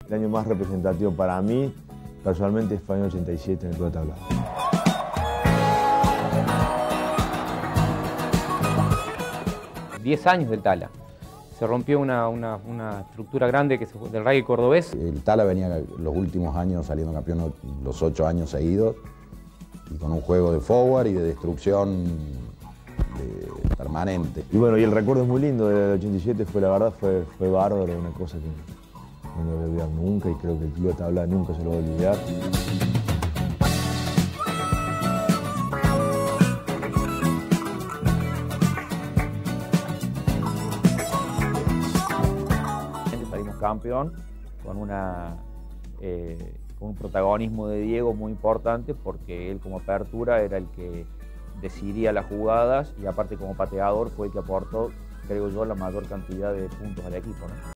El año más representativo para mí, personalmente, fue el año 87 en el Club de Tablado. 10 años del Tala. Se rompió una estructura grande del rugby cordobés. El Tala venía los últimos años saliendo campeón los 8 años seguidos y con un juego de forward y de destrucción permanente. Y bueno, y el recuerdo es muy lindo del 87, la verdad fue bárbaro, una cosa que no me voy a olvidar nunca y creo que el Club de Tablada nunca se lo va a olvidar. Salimos campeón con un protagonismo de Diego muy importante porque él como apertura era el que decidía las jugadas y aparte como pateador fue el que aportó, creo yo, la mayor cantidad de puntos al equipo, ¿no?